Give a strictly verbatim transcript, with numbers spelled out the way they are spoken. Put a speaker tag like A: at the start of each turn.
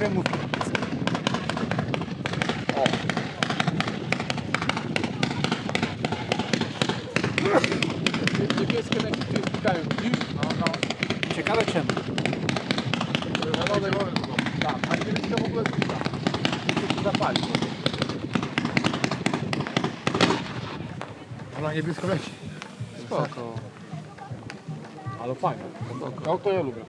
A: kremówki.
B: O. Niebieskie leki tu znikają, widzisz?
A: No, no. Ciekawe czemu.
B: Tak, a niebieska w ogóle znika. Muszę się zapalić. Ona niebiesko leci.
A: Spoko.
B: Ale fajne. To, to ja lubię.